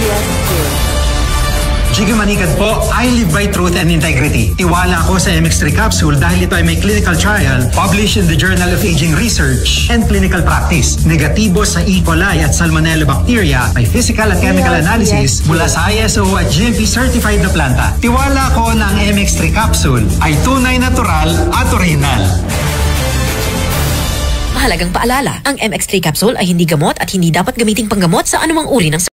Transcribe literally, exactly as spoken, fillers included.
P H C A. Jiggy Manicad po, I live by truth and integrity. Tiwala ako sa M X three Capsule dahil ito ay may clinical trial published in the Journal of Aging Research and Clinical Practice. Negatibo sa E. coli at Salmonella bacteria, may physical at chemical analysis mula sa I S O at G M P certified na planta. Tiwala ko na ang M X three Capsule ay tunay natural at original. Mahalagang paalala, ang M X three Capsule ay hindi gamot at hindi dapat gamiting panggamot sa anumang uri ng